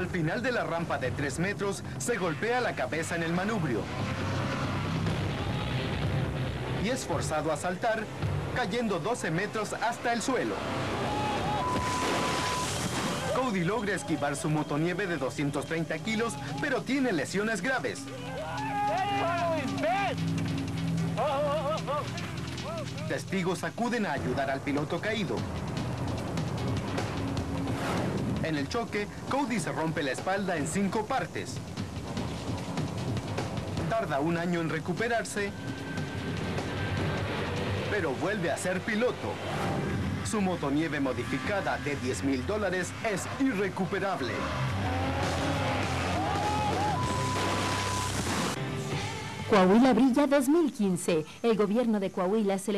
Al final de la rampa de 3 metros, se golpea la cabeza en el manubrio y es forzado a saltar, cayendo 12 metros hasta el suelo. Cody logra esquivar su motonieve de 230 kilos, pero tiene lesiones graves. Testigos acuden a ayudar al piloto caído. En el choque, Cody se rompe la espalda en 5 partes. Tarda un año en recuperarse, pero vuelve a ser piloto. Su motonieve modificada de $10,000 es irrecuperable. Coahuila Brilla 2015. El gobierno de Coahuila